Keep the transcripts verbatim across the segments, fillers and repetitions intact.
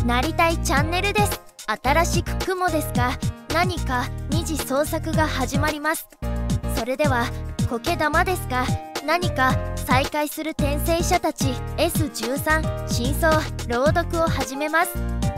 なりたいチャンネルです。新しく雲ですが、何か二次創作が始まります。それでは苔玉ですが、何か再会する転生者たち エスじゅうさん 真相朗読を始めます。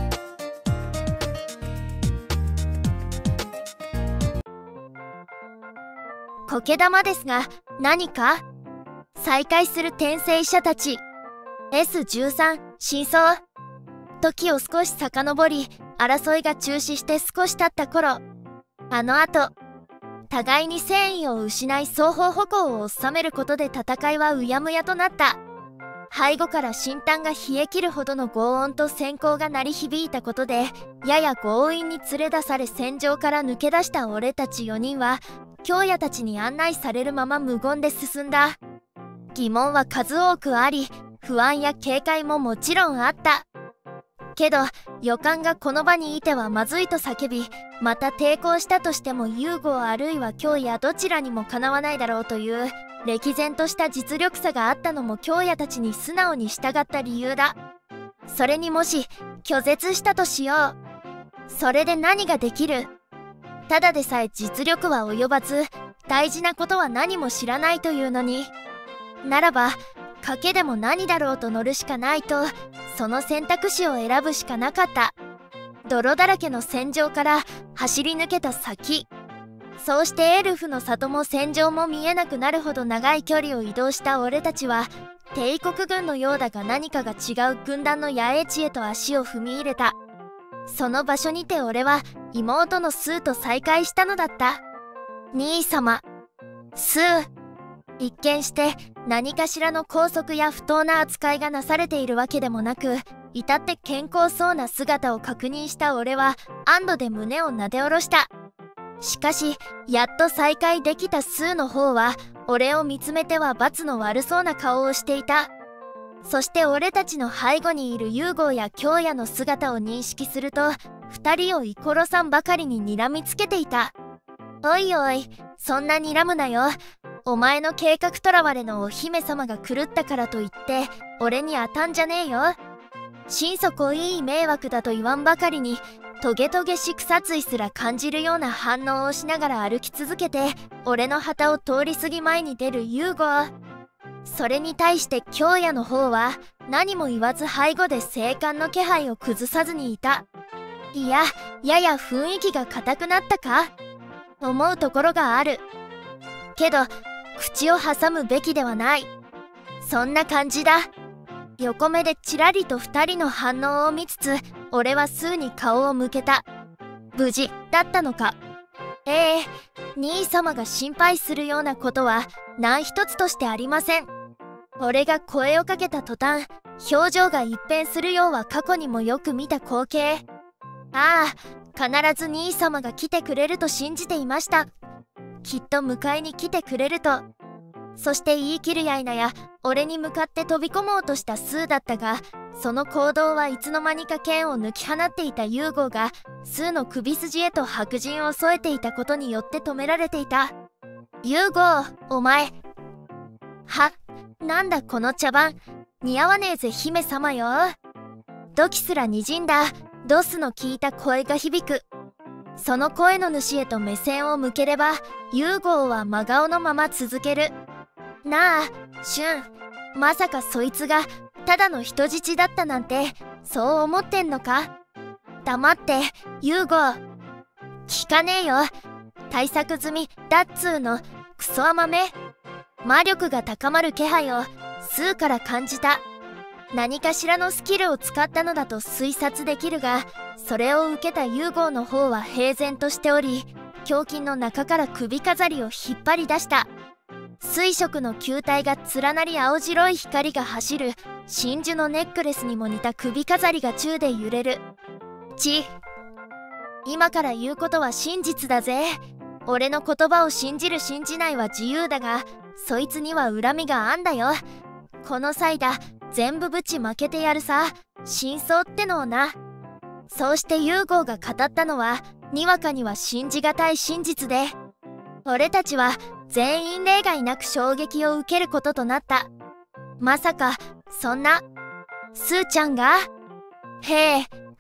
苔玉ですが、何か再会する転生者たち エスじゅうさん 真相。時を少し遡り、争いが中止して少し経った頃、あのあと互いに戦意を失い双方矛を収めることで戦いはうやむやとなった。背後から心胆が冷え切るほどの轟音と閃光が鳴り響いたことで、やや強引に連れ出され戦場から抜け出した俺たちよにんは京也たちに案内されるまま無言で進んだ。疑問は数多くあり、不安や警戒ももちろんあった。けど予感がこの場にいてはまずいと叫び、また抵抗したとしてもユーゴあるいは京也どちらにもかなわないだろうという歴然とした実力差があったのも京也たちに素直に従った理由だ。それにもし拒絶したとしよう。それで何ができる？ただでさえ実力は及ばず、大事なことは何も知らないというのに。ならば賭けでも何だろうと乗るしかないと、その選択肢を選ぶしかなかった。泥だらけの戦場から走り抜けた先、そうしてエルフの里も戦場も見えなくなるほど長い距離を移動した俺たちは、帝国軍のようだが何かが違う軍団の野営地へと足を踏み入れた。その場所にて俺は妹のスーと再会したのだった。兄様、スー。一見して何かしらの拘束や不当な扱いがなされているわけでもなく、至って健康そうな姿を確認した俺は安堵で胸をなで下ろした。しかしやっと再会できたスーの方は俺を見つめては罰の悪そうな顔をしていた。そして俺たちの背後にいるユーゴーや京也の姿を認識すると、二人をイコロさんばかりに睨みつけていた。おいおい、そんな睨むなよ。お前の計画とらわれのお姫様が狂ったからといって俺に当たんじゃねえよ。心底いい迷惑だと言わんばかりに、トゲトゲしく殺意すら感じるような反応をしながら歩き続けて、俺の旗を通り過ぎ前に出るユーゴー。それに対して京也の方は何も言わず背後で静観の気配を崩さずにいた。いや、やや雰囲気が硬くなったか思うところがある。けど口を挟むべきではない。そんな感じだ。横目でちらりと二人の反応を見つつ、俺はスーに顔を向けた。無事だったのか？ええ、兄様が心配するようなことは何一つとしてありません。俺が声をかけた途端、表情が一変するようは過去にもよく見た光景。ああ、必ず兄様が来てくれると信じていました。きっと迎えに来てくれると。そして言い切るやいなや俺に向かって飛び込もうとしたスーだったが、その行動はいつの間にか剣を抜き放っていたユーゴーがスーの首筋へと白刃を添えていたことによって止められていた。ユーゴー、お前。は、なんだこの茶番。似合わねえぜ姫様よ。土器すらにじんだドスの効いた声が響く。その声の主へと目線を向ければ、ユーゴーは真顔のまま続ける。なあ、シュン。まさかそいつがただの人質だったなんて、そう思ってんのか？黙って、ユーゴー。聞かねえよ。対策済みだっつーの、クソ甘め。魔力が高まる気配をスーから感じた。何かしらのスキルを使ったのだと推察できるが、それを受けたユーゴーの方は平然としており、胸筋の中から首飾りを引っ張り出した。水色の球体が連なり青白い光が走る真珠のネックレスにも似た首飾りが宙で揺れる。ち、今から言うことは真実だぜ。俺の言葉を信じる信じないは自由だが、そいつには恨みがあんだよ。この際だ、全部ぶちまけてやるさ。真相ってのをな。そうしてユーゴーが語ったのはにわかには信じがたい真実で、俺たちは全員例外なく衝撃を受けることとなった。まさかそんなスーちゃんが、へえ、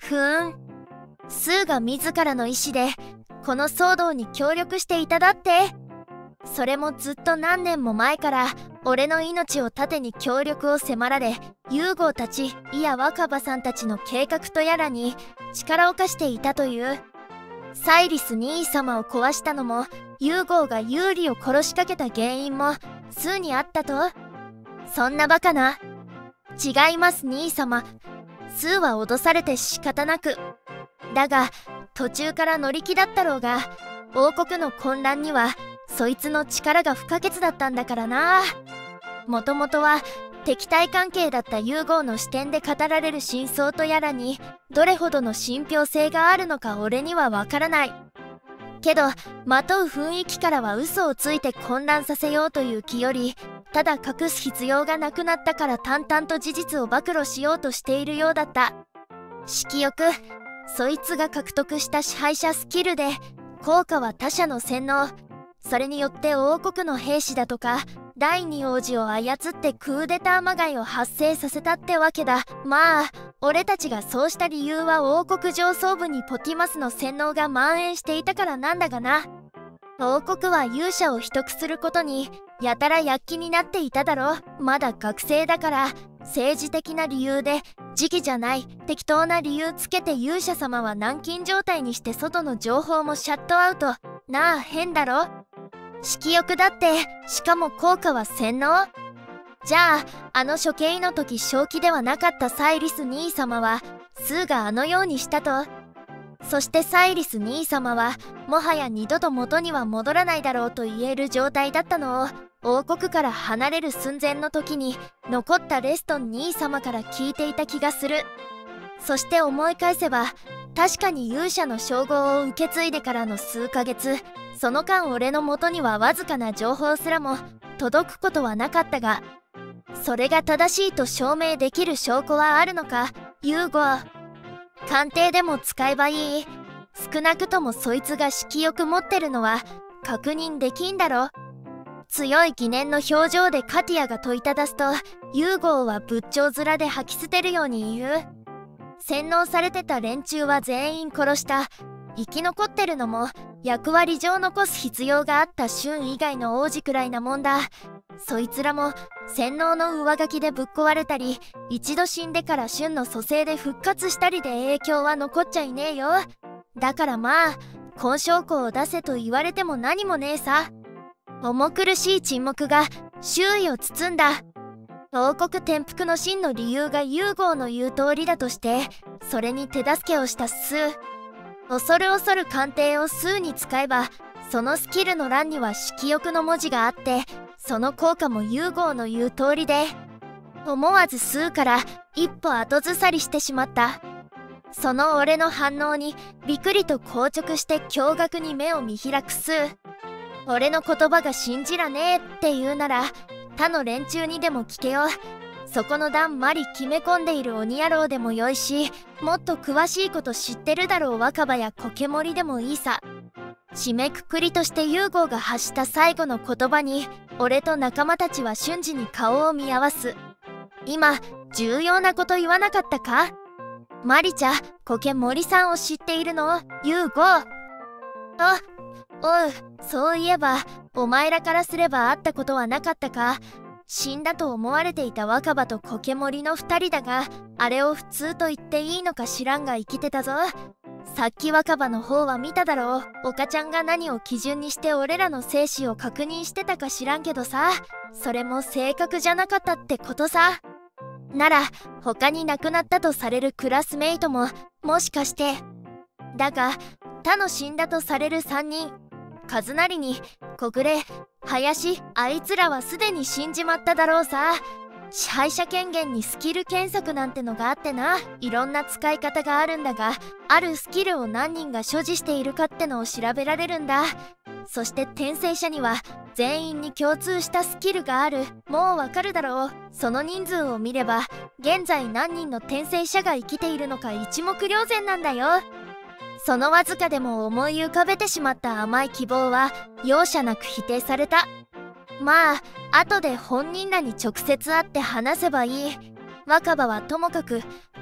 ふーん。スーが自らの意思でこの騒動に協力していただって。それもずっと何年も前から俺の命を盾に協力を迫られ、ユーゴーたちいや若葉さんたちの計画とやらに力を貸していたという。サイリス兄様を壊したのもユーゴーがユーリを殺しかけた原因もスーにあったと。そんなバカな。違います兄様。スーは脅されて仕方なく。だが途中から乗り気だったろうが、王国の混乱にはそいつの力が不可欠だったんだからな。もともとは敵対関係だったユーゴーの視点で語られる真相とやらにどれほどの信憑性があるのか俺にはわからない。けどまとう雰囲気からは嘘をついて混乱させようという気より、ただ隠す必要がなくなったから淡々と事実を暴露しようとしているようだった。色欲、そいつが獲得した支配者スキルで効果は他者の洗脳。それによって王国の兵士だとか第二王子を操ってクーデターまがいを発生させたってわけだ。まあ俺たちがそうした理由は王国上層部にポティマスの洗脳が蔓延していたからなんだがな。王国は勇者を秘匿することにやたら躍起になっていただろ。まだ学生だから政治的な理由で、時期じゃない適当な理由つけて勇者様は軟禁状態にして外の情報もシャットアウト。なあ変だろ。色欲だって、しかも効果は洗脳。じゃああの処刑の時正気ではなかったサイリス兄様はスーがあのようにしたと。そしてサイリス兄様はもはや二度と元には戻らないだろうと言える状態だったのを王国から離れる寸前の時に残ったレストン兄様から聞いていた気がする。そして思い返せば確かに勇者の称号を受け継いでからの数ヶ月、その間俺の元にはわずかな情報すらも届くことはなかったが、それが正しいと証明できる証拠はあるのかユーゴー。鑑定でも使えばいい。少なくともそいつが色欲持ってるのは確認できんだろ。強い疑念の表情でカティアが問いただすと、ユーゴーは仏頂面で吐き捨てるように言う。洗脳されてた連中は全員殺した。生き残ってるのも役割上残す必要があった俊以外の王子くらいなもんだ。そいつらも洗脳の上書きでぶっ壊れたり、一度死んでから俊の蘇生で復活したりで影響は残っちゃいねえよ。だからまあ根証拠を出せと言われても何もねえさ。重苦しい沈黙が周囲を包んだ。王国転覆の真の理由がユーゴーの言う通りだとして、それに手助けをしたスー。恐る恐る鑑定をスーに使えば、そのスキルの欄には色欲の文字があって、その効果もユーゴーの言う通りで、思わずスーから一歩後ずさりしてしまった。その俺の反応にビクリと硬直して驚愕に目を見開くスー。俺の言葉が信じらねえって言うなら他の連中にでも聞けよ。そこのだんまり決め込んでいる鬼野郎でもよいし、もっと詳しいこと知ってるだろう若葉やコケモリでもいいさ。締めくくりとしてユーゴーが発した最後の言葉に俺と仲間たちは瞬時に顔を見合わす。今重要なこと言わなかったか。マリチャ、コケモリさんを知っているのユーゴー。あ、おう、そういえばお前らからすれば会ったことはなかったか。死んだと思われていた若葉とコケモリのふたりだが、あれを普通と言っていいのか知らんが生きてたぞ。さっき若葉の方は見ただろう。おかちゃんが何を基準にして俺らの生死を確認してたか知らんけどさ、それも正確じゃなかったってことさ。なら他に亡くなったとされるクラスメイトももしかして。だが他の死んだとされるさんにん、カズナリに小暮、林、あいつらはすでに死んじまっただろうさ。支配者権限にスキル検索なんてのがあってな、いろんな使い方があるんだが、あるスキルを何人が所持しているかってのを調べられるんだ。そして転生者には全員に共通したスキルがある。もうわかるだろう。その人数を見れば現在何人の転生者が生きているのか一目瞭然なんだよ。そのわずかでも思い浮かべてしまった甘い希望は容赦なく否定された。まあ後で本人らに直接会って話せばいい。若葉はともかく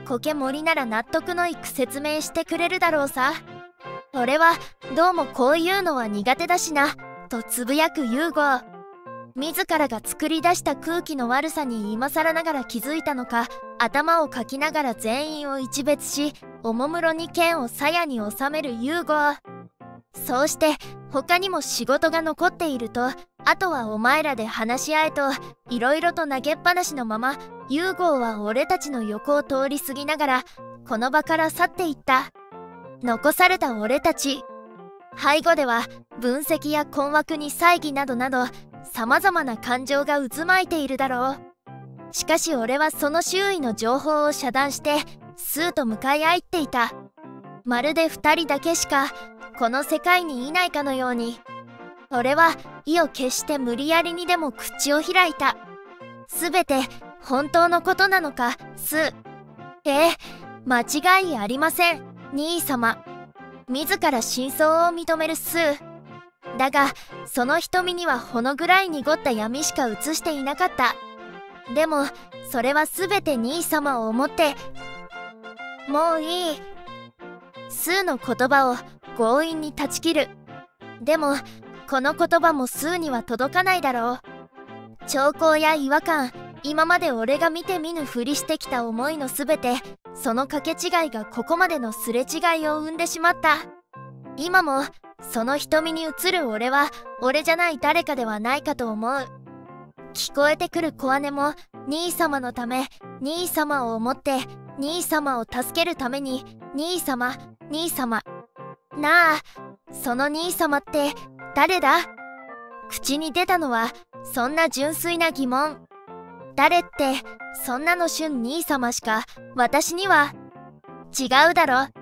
苔森なら納得のいく説明してくれるだろうさ。俺はどうもこういうのは苦手だしな、とつぶやくユーゴ。自らが作り出した空気の悪さに今更ながら気づいたのか、頭をかきながら全員を一別し、おもむろに剣を鞘に収めるユーゴ。そうして他にも仕事が残っていると、あとはお前らで話し合えと、いろいろと投げっぱなしのまま、ユーゴは俺たちの横を通り過ぎながらこの場から去っていった。残された俺たち。背後では分析や困惑に猜疑などなど、さまざまな感情が渦巻いているだろう。しかし俺はその周囲の情報を遮断してスーと向かい合っていた。まるで二人だけしかこの世界にいないかのように。俺は意を決して無理やりにでも口を開いた。すべて本当のことなのか、スー。ええ、間違いありません、兄様。自ら真相を認めるスー。だがその瞳にはほのぐらい濁った闇しか映していなかった。でもそれは全て兄様を思って。もういい。スーの言葉を強引に断ち切る。でもこの言葉もスーには届かないだろう。兆候や違和感、今まで俺が見て見ぬふりしてきた思いの全て、その掛け違いがここまでのすれ違いを生んでしまった。今もその瞳に映る俺は俺じゃない誰かではないかと思う。聞こえてくる小姉も兄様のため、兄様を思って、兄様を助けるために、兄様、兄様。なあ、その兄様って誰だ？口に出たのはそんな純粋な疑問。誰って、そんなの俊兄様しか私には。違うだろ。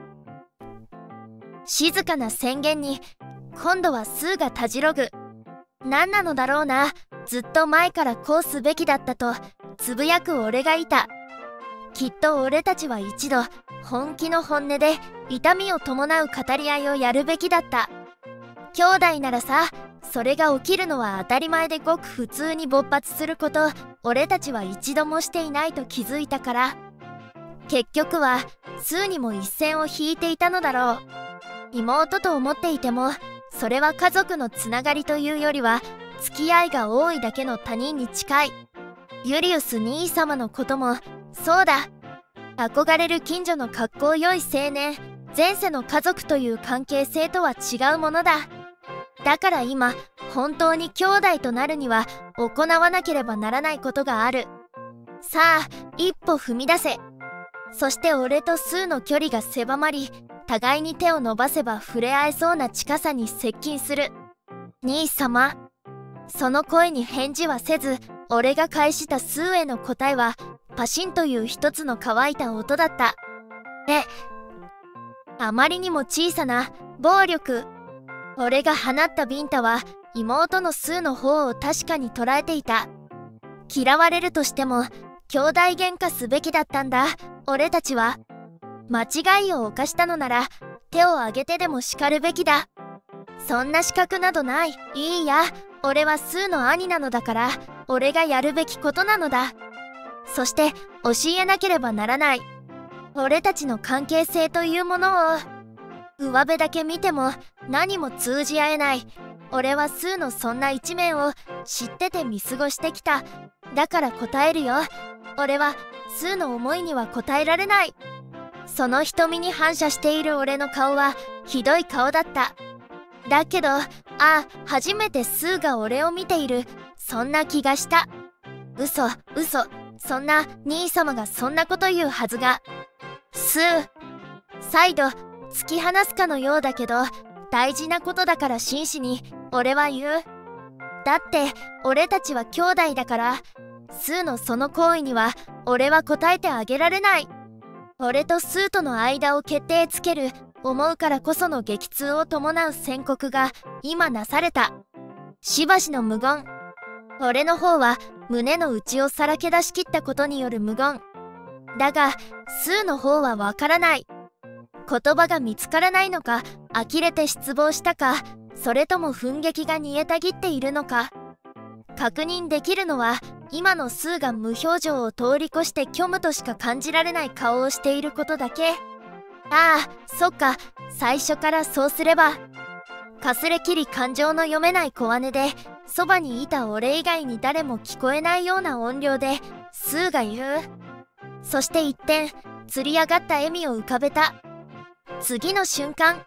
静かな宣言に今度はスーがたじろぐ。何なのだろうな、ずっと前からこうすべきだったとつぶやく俺がいた。きっと俺たちは一度本気の本音で痛みを伴う語り合いをやるべきだった。兄弟ならさ、それが起きるのは当たり前でごく普通に勃発すること、俺たちは一度もしていないと気づいたから。結局はスーにも一線を引いていたのだろう。妹と思っていても、それは家族のつながりというよりは付き合いが多いだけの他人に近い。ユリウス兄様のこともそうだ。憧れる近所の格好良い青年、前世の家族という関係性とは違うものだ。だから今本当に兄弟となるには行わなければならないことがある。さあ一歩踏み出せ。そして俺とスーの距離が狭まり、互いに手を伸ばせば触れ合えそうな近さに接近する。兄様。その声に返事はせず、俺が返したスーへの答えはパシンという一つの乾いた音だった。え、あまりにも小さな暴力。俺が放ったビンタは妹のスーの方を確かに捉えていた。嫌われるとしても兄弟喧嘩すべきだったんだ、俺たちは。間違いを犯したのなら手を挙げてでも叱るべきだ。そんな資格などない。いいや、俺はスーの兄なのだから、俺がやるべきことなのだ。そして教えなければならない。俺たちの関係性というものを。上辺だけ見ても何も通じ合えない。俺はスーのそんな一面を知ってて見過ごしてきた。だから答えるよ。俺はスーの思いには応えられない。その瞳に反射している俺の顔はひどい顔だった。だけど、ああ、初めてスーが俺を見ている。そんな気がした。嘘、嘘。そんな兄様がそんなこと言うはずが。スー。再度突き放すかのようだけど、大事なことだから真摯に俺は言う。だって俺たちは兄弟だから。スーのその行為には俺は答えてあげられない。俺とスーとの間を決定つける思うからこその激痛を伴う宣告が今なされた。しばしの無言。俺の方は胸の内をさらけ出し切ったことによる無言。だがスーの方はわからない。言葉が見つからないのか、呆れて失望したか、それとも憤激が煮えたぎっているのか。 確認できるのは今のスーが無表情を通り越して虚無としか感じられない顔をしていることだけ。ああ、そっか、最初からそうすれば。かすれきり感情の読めない小姉で、そばにいた俺以外に誰も聞こえないような音量でスーが言う。そして一転、つり上がった笑みを浮かべた。次の瞬間、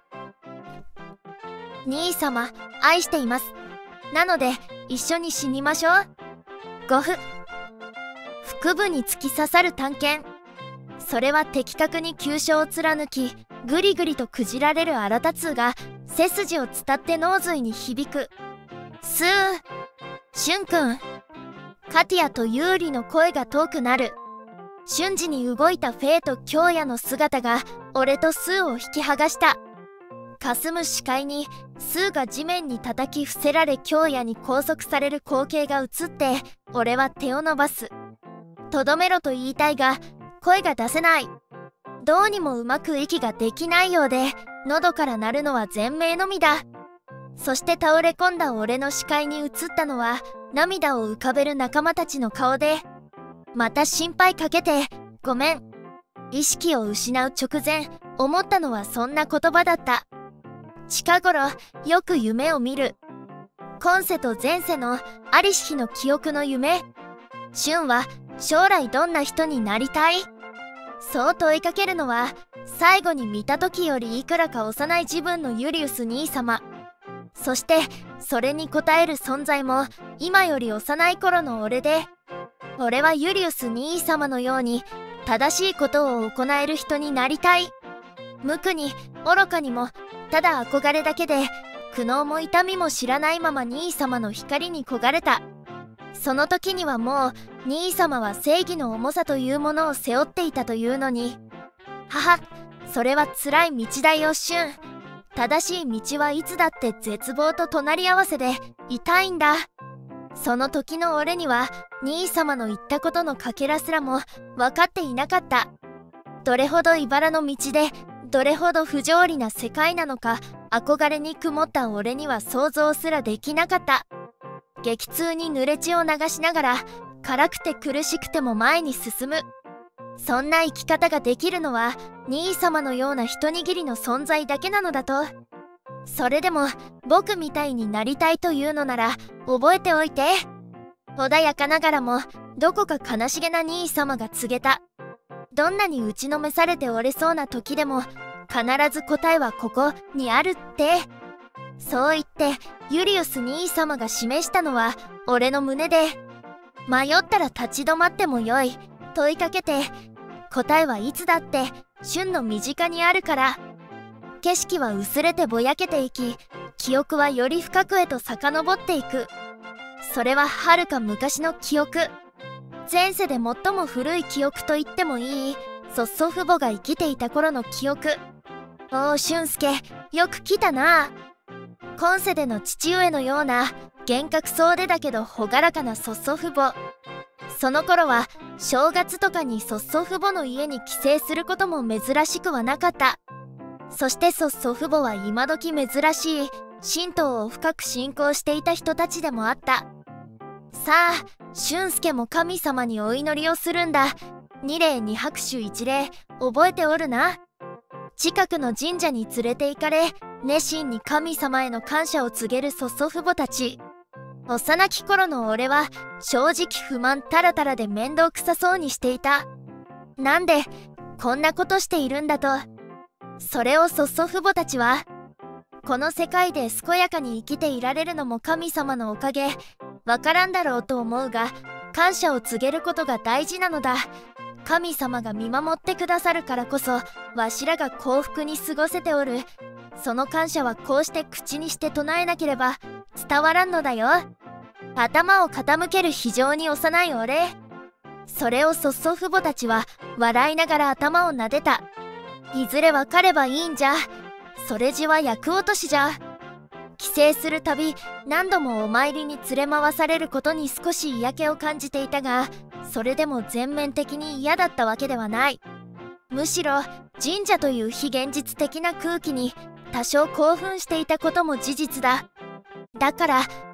兄様、愛しています。なので一緒に死にましょう。ごふ。腹部に突き刺さる探検。それは的確に急所を貫き、ぐりぐりとくじられる荒立つが背筋を伝って脳髄に響く。スー、シュンくん。カティアとユーリの声が遠くなる。瞬時に動いたフェイと京也の姿が俺とスーを引き剥がした。霞む視界にスーが地面に叩き伏せられ京也に拘束される光景が映って、俺は手を伸ばす。とどめろと言いたいが声が出せない。どうにもうまく息ができないようで、喉から鳴るのは全鳴のみだ。そして倒れ込んだ俺の視界に映ったのは涙を浮かべる仲間たちの顔で、また心配かけてごめん。意識を失う直前思ったのはそんな言葉だった。近頃よく夢を見る。今世と前世のありし日の記憶の夢。俊は将来どんな人になりたい？そう問いかけるのは最後に見た時よりいくらか幼い自分のユリウス兄様。そしてそれに応える存在も今より幼い頃の俺で、俺はユリウス兄様のように正しいことを行える人になりたい。無垢に愚かにもただ憧れだけで苦悩も痛みも知らないまま兄様の光に焦がれた。その時にはもう兄様は正義の重さというものを背負っていたというのに、母、それは辛い道だよ俊。正しい道はいつだって絶望と隣り合わせで痛いんだ。その時の俺には兄様の言ったことのかけらすらも分かっていなかった。どれほど茨の道でどれほど不条理な世界なのか、憧れに曇った俺には想像すらできなかった。激痛に濡れ血を流しながら辛くて苦しくても前に進む。そんな生き方ができるのは兄様のような一握りの存在だけなのだと。それでも僕みたいになりたいというのなら覚えておいて。穏やかながらもどこか悲しげな兄様が告げた。どんなに打ちのめされて折れそうな時でも必ず答えはここにあるって。そう言ってユリウス兄様が示したのは俺の胸で、迷ったら立ち止まってもよい問いかけて、答えはいつだって俊の身近にあるから。景色は薄れてぼやけていき、記憶はより深くへと遡っていく。それははるか昔の記憶。前世で最も古い記憶と言ってもいい祖祖父母が生きていた頃の記憶。おお俊介、よく来たな。今世での父上のような厳格そうでだけど朗らかな祖祖父母。その頃は正月とかに祖祖父母の家に帰省することも珍しくはなかった。そして祖祖父母は今時珍しい神道を深く信仰していた人たちでもあった。さあ俊介も神様にお祈りをするんだ。二礼二拍手一礼覚えておるな。近くの神社に連れて行かれ熱心に神様への感謝を告げる祖祖父母たち。幼き頃の俺は正直不満たらたらで面倒くさそうにしていた。なんでこんなことしているんだと。それを祖祖父母たちは、この世界で健やかに生きていられるのも神様のおかげ。わからんだろうと思うが感謝を告げることが大事なのだ。神様が見守ってくださるからこそわしらが幸福に過ごせておる。その感謝はこうして口にして唱えなければ伝わらんのだよ。頭を傾ける非常に幼い俺。それを祖祖父母たちは笑いながら頭を撫でた。いずれわかればいいんじゃ。それじは厄落としじゃ。帰省するたび何度もお参りに連れ回されることに少し嫌気を感じていたが、それでも全面的に嫌だったわけではない。むしろ神社という非現実的な空気に多少興奮していたことも事実だ。だから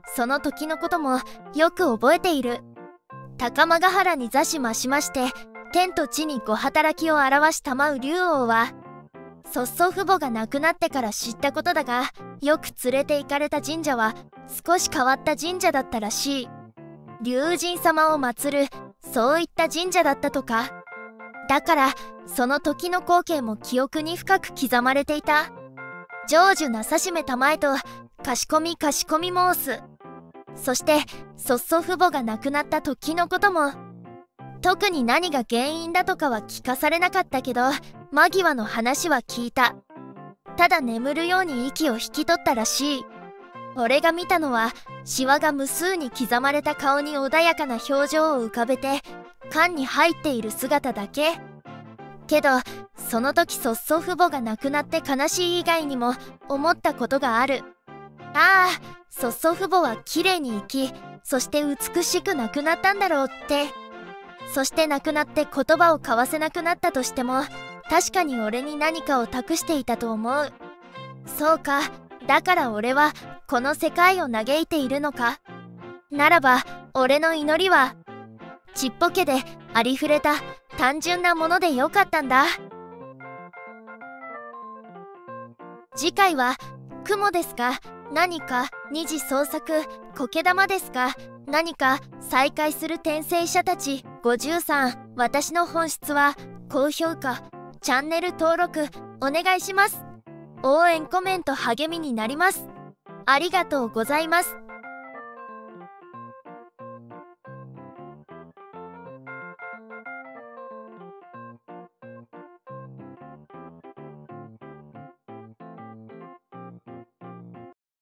その時のこともよく覚えている。高間ヶ原に座しましまして天と地にご働きを表したまう竜王は曽祖父母が亡くなってから知ったことだが、よく連れて行かれた神社は少し変わった神社だったらしい。龍神様を祀るそういった神社だったとか。だからその時の光景も記憶に深く刻まれていた。成就なさしめたまえとかしこみかしこみ申す。そして曽祖父母が亡くなった時のことも。特に何が原因だとかは聞かされなかったけど、間際の話は聞いた。ただ眠るように息を引き取ったらしい。俺が見たのはシワが無数に刻まれた顔に穏やかな表情を浮かべて缶に入っている姿だけ。けどその時曽祖父母が亡くなって悲しい以外にも思ったことがある。ああ、曽祖父母は綺麗に生き、そして美しく亡くなったんだろうって。そして亡くなって言葉を交わせなくなったとしても、確かに俺に何かを託していたと思う。そうか、だから俺はこの世界を嘆いているのか。ならば俺の祈りはちっぽけでありふれた単純なものでよかったんだ。次回は雲ですか、何か二次創作苔玉ですか、何か再会する転生者たちごじゅうさん。私の本質は高評価、チャンネル登録お願いします。応援コメント励みになります。ありがとうございます。